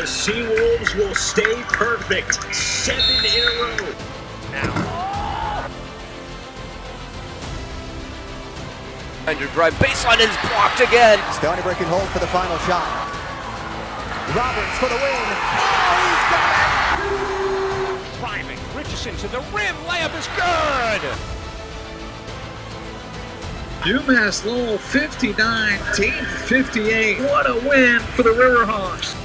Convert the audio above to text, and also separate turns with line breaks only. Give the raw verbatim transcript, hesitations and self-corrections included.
The Seawolves will stay perfect. Seven in a row. Now.
Under drive baseline is blocked again.
Stony breaking hold for the final shot. Roberts for the win. Oh, he's got it!
Driving Richardson to the rim. Layup is good.
UMass Lowell fifty-nine, team fifty-eight. What a win for the Riverhawks.